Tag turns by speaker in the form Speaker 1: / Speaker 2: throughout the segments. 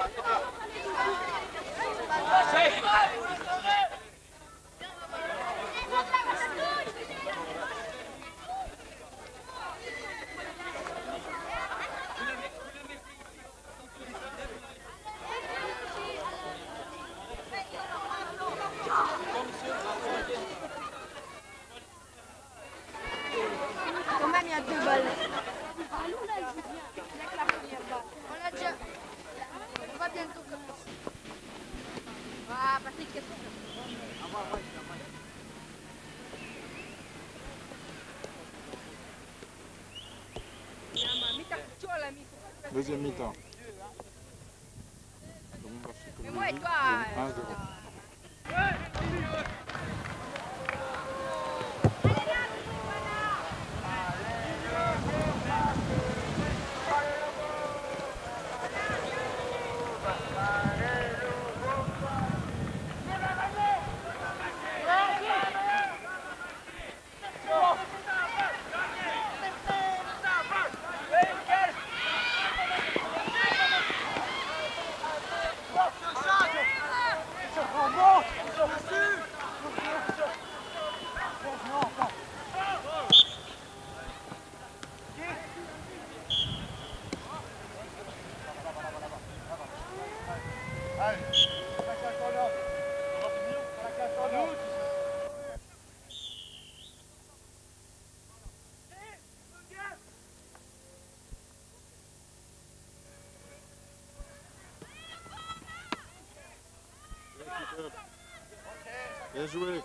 Speaker 1: Deuxième mi-temps.
Speaker 2: Mais moi et toi,
Speaker 1: 1-0. Bien joué.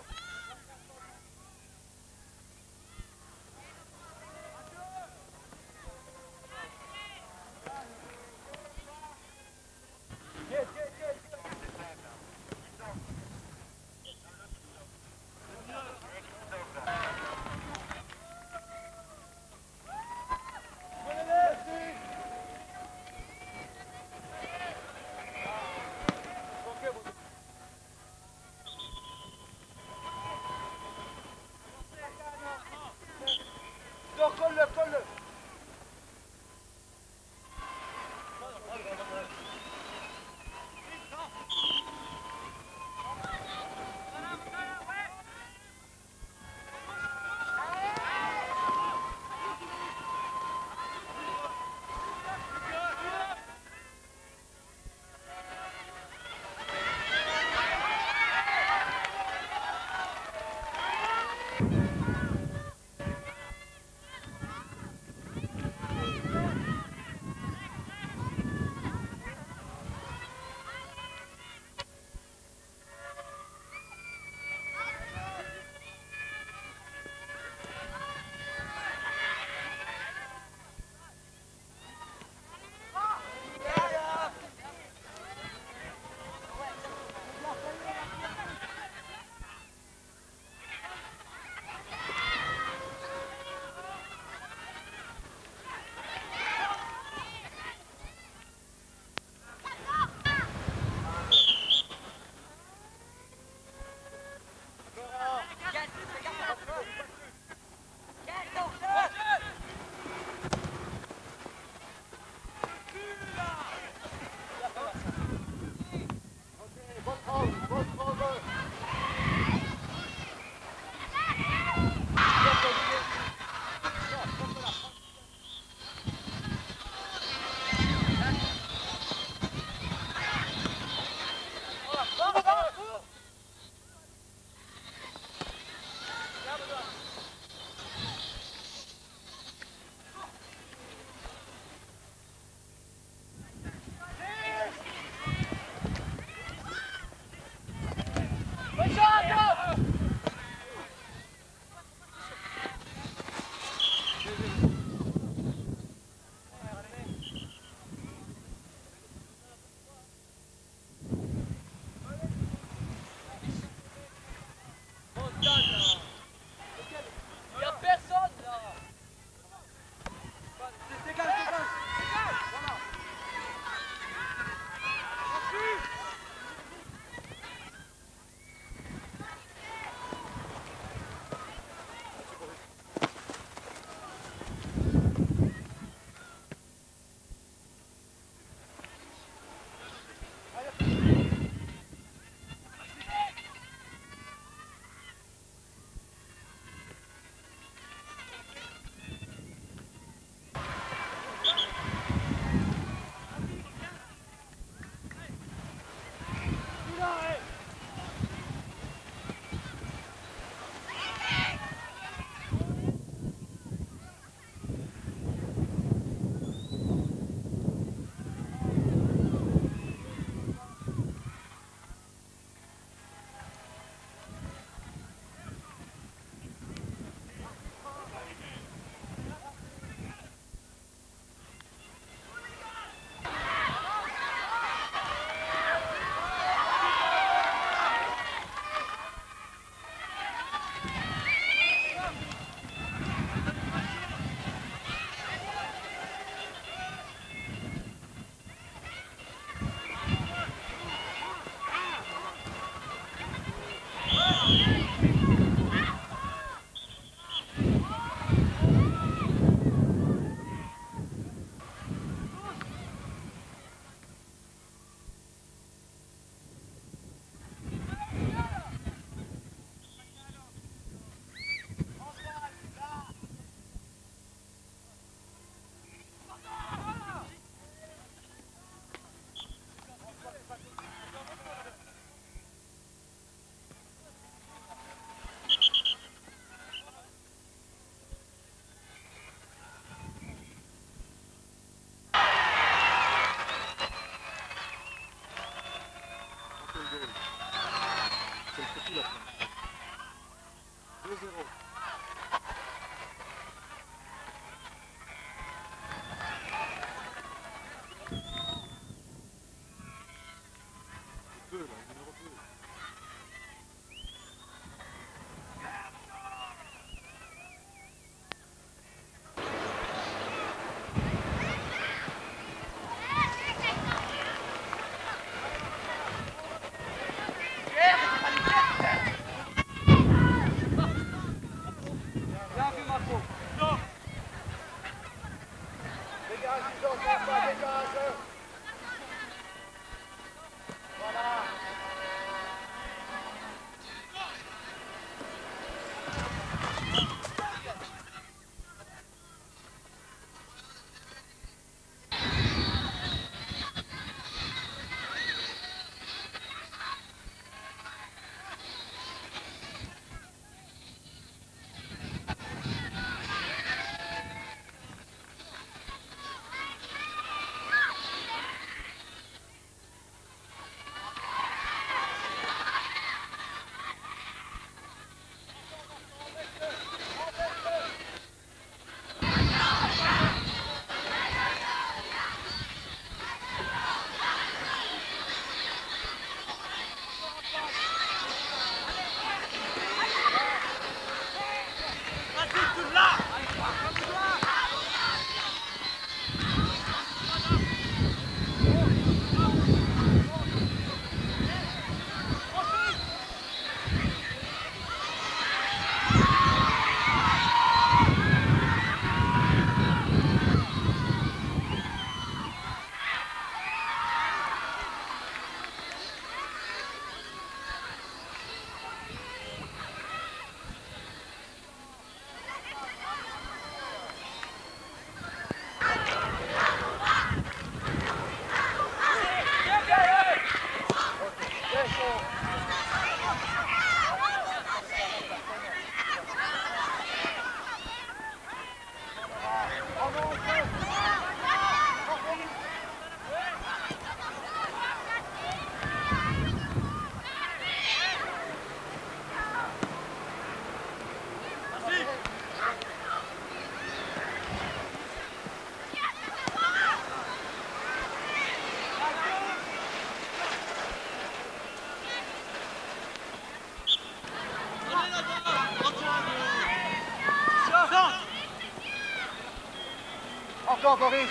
Speaker 2: Encore Boris.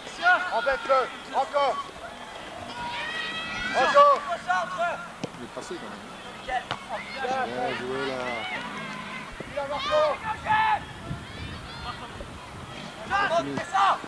Speaker 2: Embête-le. Encore. Encore.
Speaker 1: Il est passé quand même. Bien joué là.
Speaker 2: Il a Marco.
Speaker 1: C'est
Speaker 2: ça.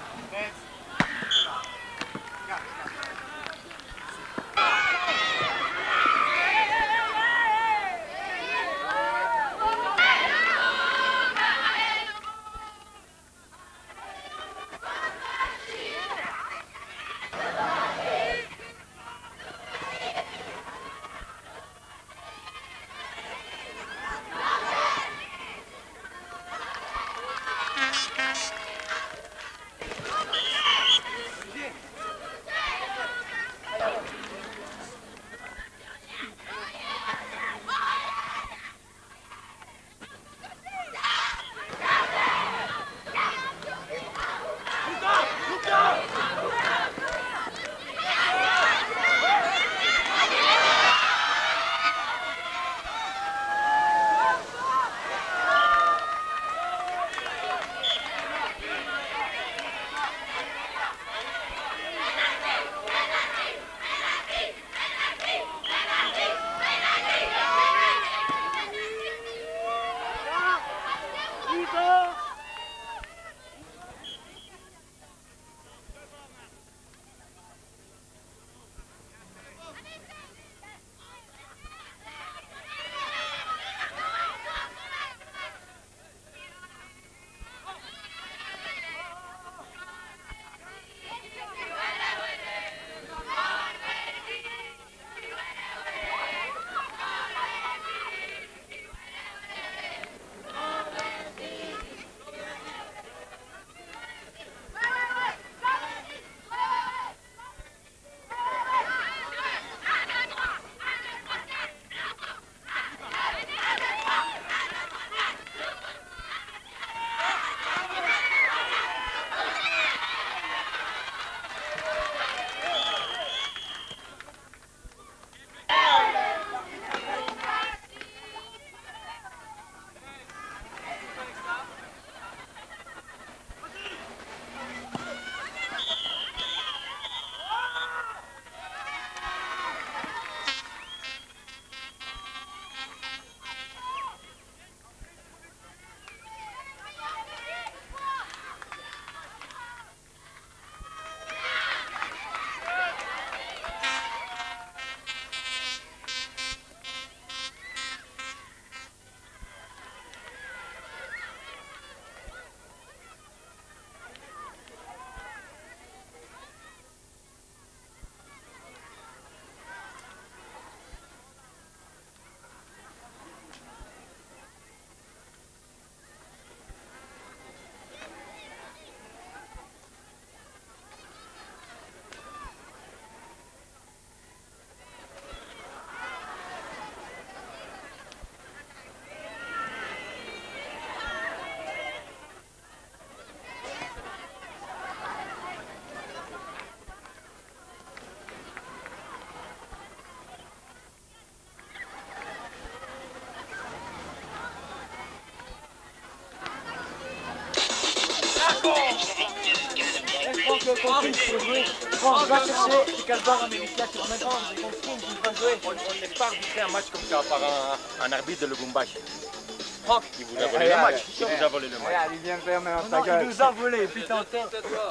Speaker 3: j'ai compris, il faut jouer. Franck, va chercher les calbars américains qui remettent en j'ai compris, il va jouer.
Speaker 4: On n'est pas arbitré un match comme ça par un arbitre de Lubumbashi. Franck, il vous a volé le match. Il vous a volé le match.
Speaker 3: Regarde, il vient de faire maintenant sa gueule. Il nous a volé, putain, terre.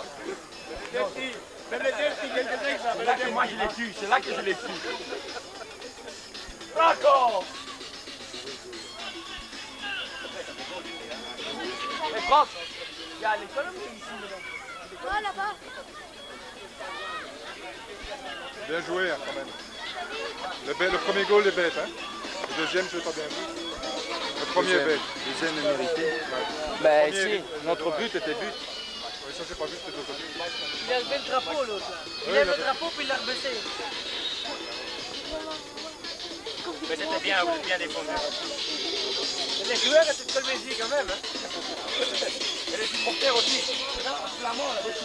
Speaker 4: Moi, je l'ai tué. C'est là que je l'ai tué.
Speaker 3: D'accord. Mais Franck, il y a l'économie ici.
Speaker 5: Ouais, là-bas.
Speaker 1: Bien joué, hein, quand même. Le premier goal est bête, hein. Le deuxième, je l'ai pas bien vu. Le premier est bête.
Speaker 4: Le deuxième est mérité.
Speaker 3: Ben
Speaker 1: Premier,
Speaker 3: si, notre but était but.
Speaker 1: Oui, ça, c'est pas juste, c'est d'autres buts.
Speaker 3: Il a levé le drapeau l'autre. Il
Speaker 1: Oui,
Speaker 3: lève
Speaker 1: il a
Speaker 3: le
Speaker 1: fait-
Speaker 3: drapeau puis il l'a rebaissé.
Speaker 4: Mais c'était bien, vous êtes bien défendu.
Speaker 3: Les joueurs étaient très baisés quand même. Hein.
Speaker 4: Et les supporters aussi.
Speaker 3: Flamand là-dessus.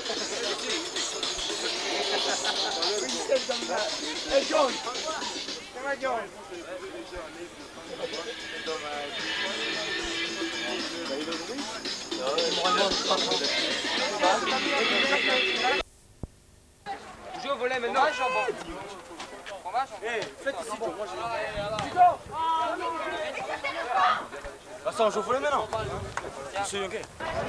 Speaker 3: Hey John! C'est ma John!
Speaker 4: Joue au volet maintenant.
Speaker 3: Hey, faites ici, moi j'ai... Vincent, je vous le maintenant. C'est ok.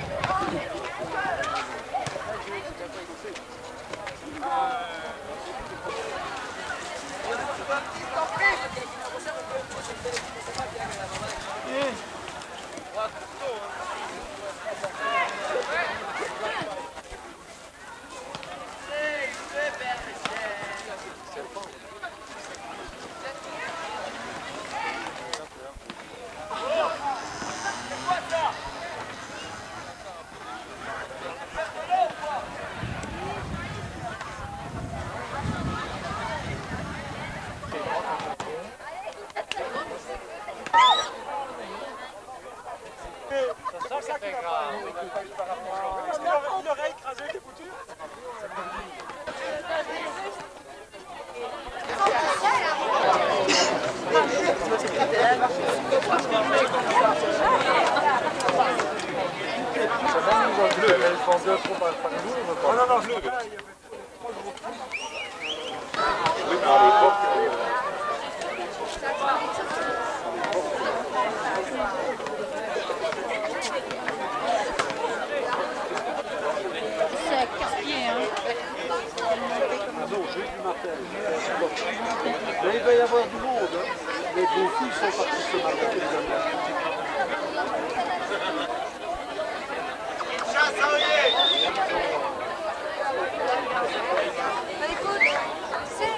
Speaker 3: Il aurait écrasé tes coutures. Non, bleu.
Speaker 5: C'est casse-pied, hein.
Speaker 2: Mais il va y avoir du monde. Hein. Les beaux filles sont partis ce matin, les amis.
Speaker 5: Bah, écoute, c'est...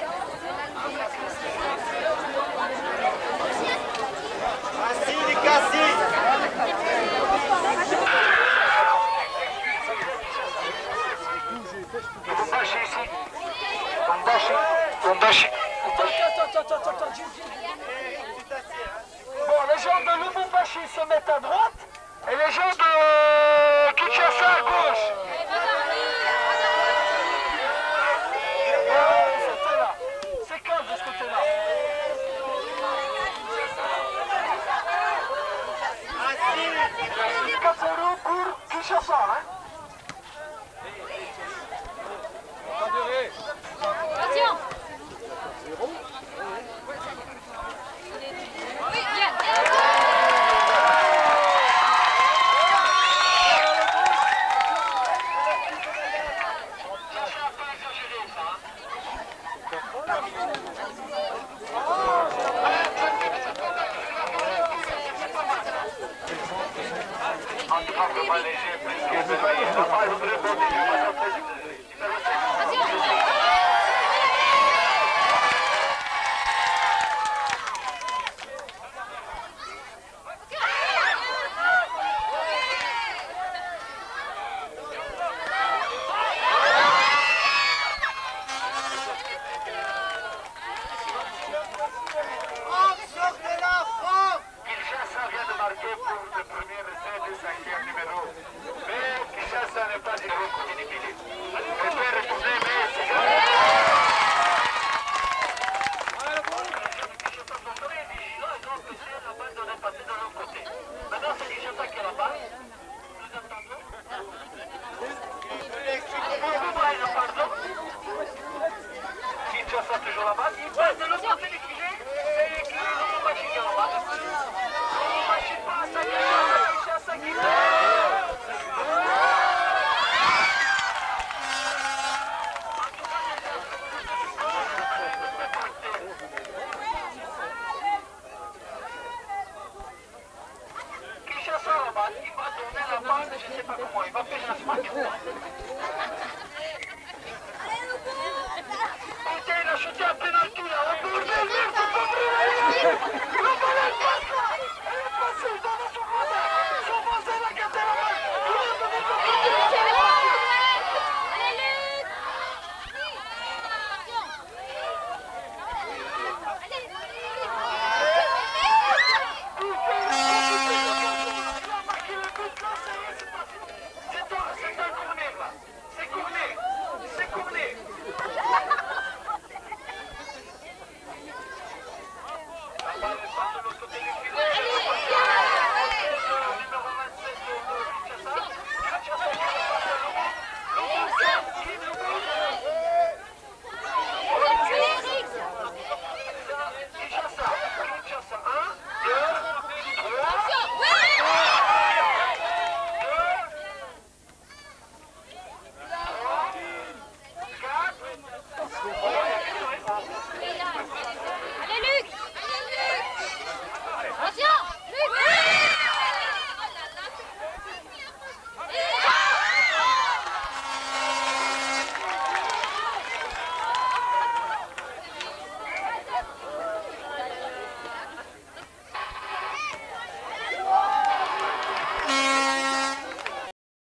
Speaker 3: Bon, les gens de Lubumbashi se mettent à droite et les gens de Kinshasa à gauche. C'est calme de ce côté-là. Katsuru pour Kinshasa, hein.
Speaker 5: Attention. Oui, viens.
Speaker 2: Pas léger, plus que